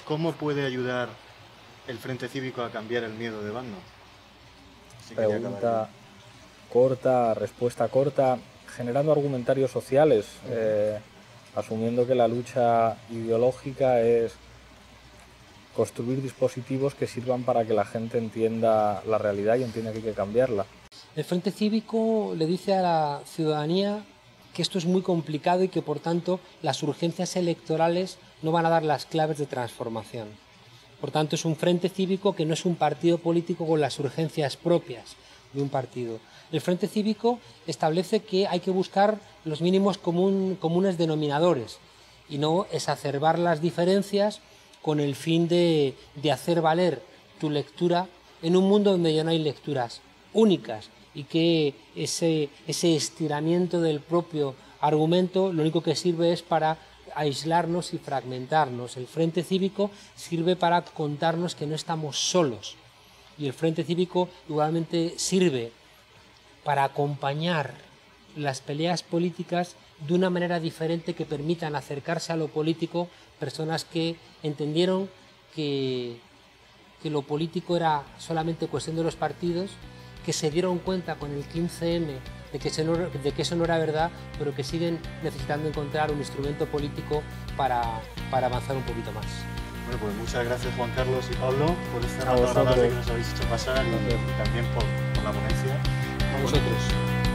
¿Cómo puede ayudar el Frente Cívico a cambiar el miedo de bando? Pregunta corta, respuesta corta, generando argumentarios sociales, asumiendo que la lucha ideológica es construir dispositivos que sirvan para que la gente entienda la realidad y entienda que hay que cambiarla. El Frente Cívico le dice a la ciudadanía que esto es muy complicado y que por tanto las urgencias electorales no van a dar las claves de transformación. Por tanto, es un Frente Cívico que no es un partido político con las urgencias propias de un partido. El Frente Cívico establece que hay que buscar los mínimos comunes denominadores y no exacerbar las diferencias con el fin de hacer valer tu lectura en un mundo donde ya no hay lecturas únicas y que ese estiramiento del propio argumento lo único que sirve es para aislarnos y fragmentarnos. El Frente Cívico sirve para contarnos que no estamos solos y el Frente Cívico igualmente sirve para acompañar las peleas políticas de una manera diferente que permitan acercarse a lo político personas que entendieron que lo político era solamente cuestión de los partidos, que se dieron cuenta con el 15M de que eso no era verdad, pero que siguen necesitando encontrar un instrumento político para avanzar un poquito más. Bueno, pues muchas gracias Juan Carlos y Pablo por esta rato agradable que nos habéis hecho pasar y también por la ponencia. A vosotros.